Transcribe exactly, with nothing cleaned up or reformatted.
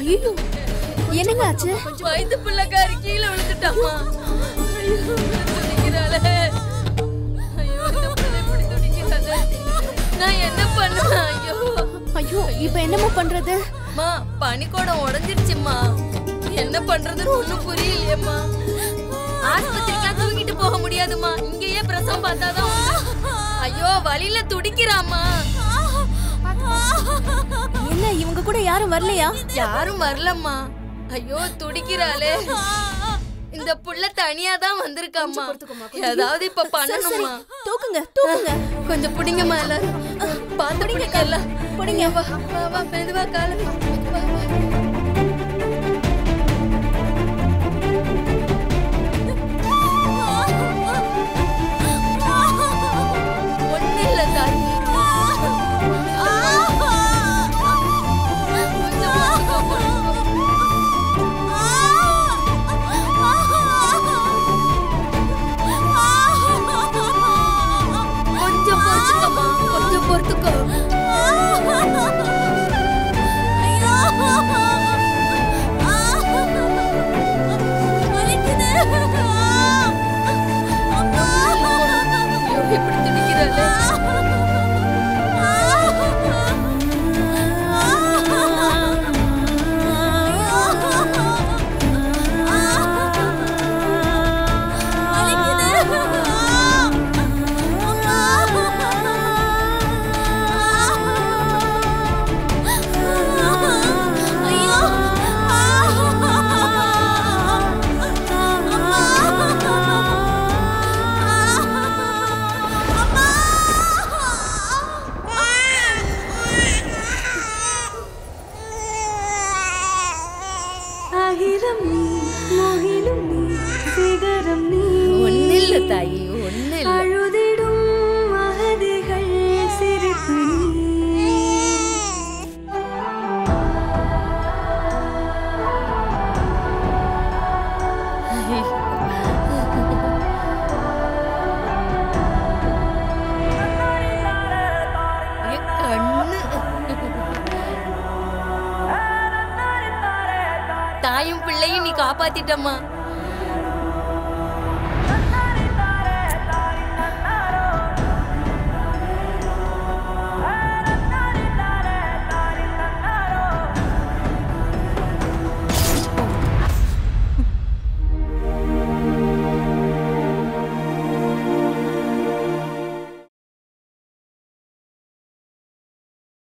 ஐயோ என்னங்க ஆச்சு? வயது பிள்ளைக்காரி கீழே விழுந்துட்டாமா. ஐயோ துடிக்கிறாளே. ஐயோ இந்த பிள்ளை இப்படி துடிக்கிறாளே. நான் என்ன பண்ணுவேன்? ஐயோ ஐயோ இப்ப என்னமா பண்றது? மா பனிக்கூடம் உடைஞ்சிருச்சுமா. என்ன பண்றதுன்னு ஒண்ணும் புரியலையேம்மா. ஆஸ்பத்திரிக்கெல்லாம் தூக்கிட்டு போக முடியாதுமா. இங்கேயே பிரசவம் பார்த்தாதான். ஐயோ வலியில துடிக்கிறாமா. என்ன இவங்க கூட யாரும் வரலையா? யாரும் வரலம்மா. ஐயோ துடிக்கிறாளே. இந்த புள்ள தனியா தான் வந்திருக்காமா. ஏதாவது இப்ப பண்ணணுமா? தூக்குங்க தூக்குங்க. கொஞ்சம் புடிங்கம்மா எல்லாரும். பாத்து புடிங்க எல்லாம். புடிங்க. வா வா வா மெதுவா கால. ஒண்ணு இல்ல தாய். கொஞ்சம் பொறுத்துக்கோ. எப்படி துடிக்கிறாளே. ஒன்னில்ல தாயி ஒன்னில்ல. அழுதிடும் மகதிகள் சிரிப்பு. கண்ணு தாயும் பிள்ளையும் நீ காப்பாத்திட்டம்மா.